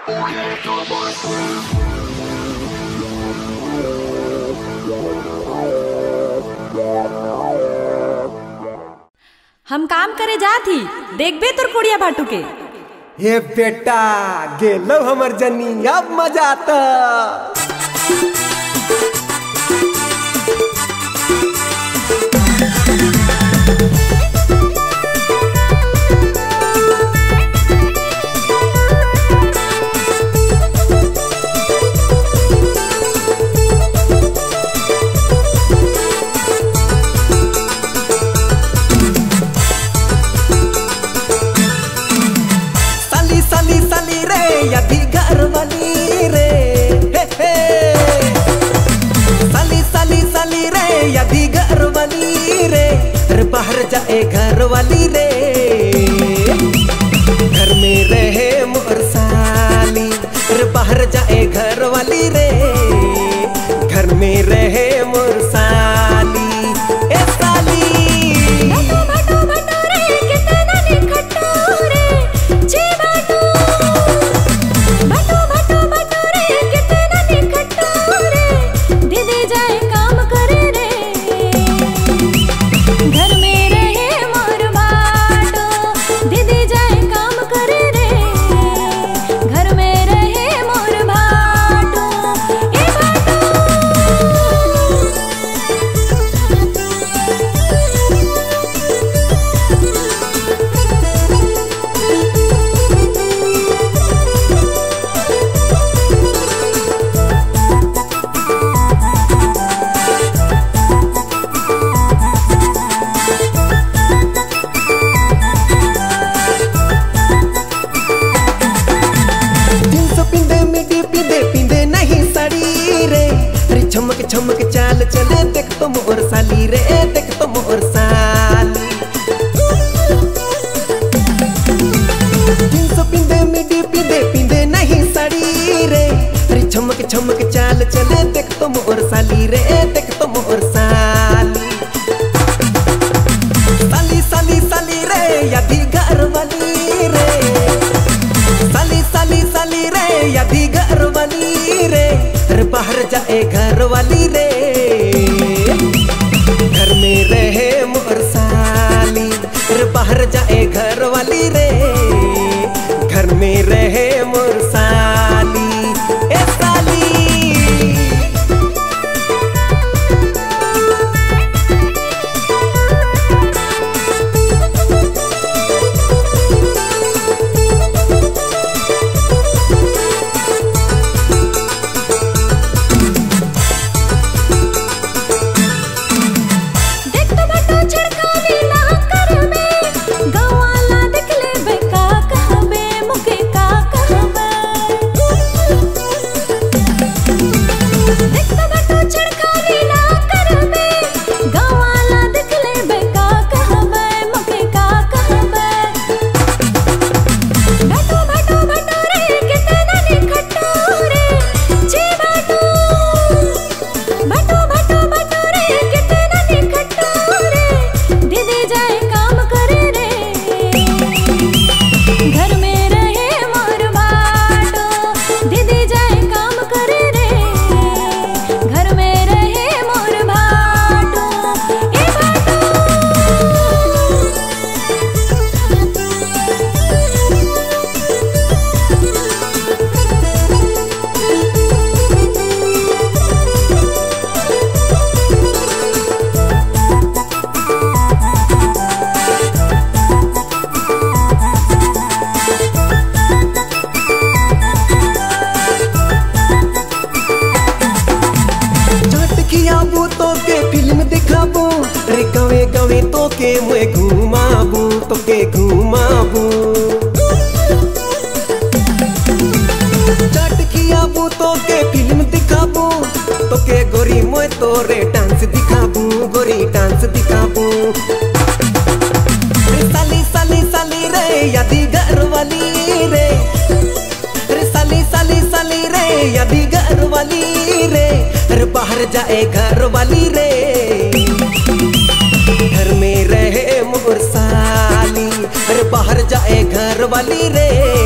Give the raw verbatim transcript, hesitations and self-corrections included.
हम काम करे जाती देखबे तोर कुड़िया भाटू के। हे बेटा गेलो हमर जनी अब मजा आता। यदि घर वाली रे हे हे साली साली साली रे यदि घर वाली रे रे बाहर जाए घर वाली रे घर में रहे मोर साली रे बाहर जाए घर वाली रे घर में रहे मोर साली ए साली भटो भटो भटो रे कितना निखटो रे जी बाटू भटो भटो भटो रे कितना निखटो रे दीदी जाए काम करे रे घर में रहे मोर बाटो दीदी जाए काम करे रे घर में रहे मोर बाटो ए बाटो। चमक चमक चाल चले देख तो मोर साली रे देख तो मोर साली जींस पिंदे मिडी पिंदे पिंदे नहीं साड़ी रे अरे चमक चमक चाल चले देख तो मोर साली रे देख तो मोर साली साली साली साली रे यदि घर वाली रे साली साली साली रे यदि घर वाली रे बाहर जाए घर वाली रे घर में रहे मोर साली रे बाहर जाए घर वाली रे घर में रहे मोर साली ए साली। फिल्म दिखाबू रे गावे गावे तो के मुए घुमाबू तो के घुमाबू चट खियाबू तो के फिल्म दिखाबू तो के गोरी मुए तो रे डांस दिखाबू गोरी डांस दिखाबू रे साली साली साली रे यदि घर वाली रे रे साली साली साली रे यदि घर वाली रे रे बाहर जाए घर वाली रे घर में रहे मोर साली रे बाहर जाए घर वाली रे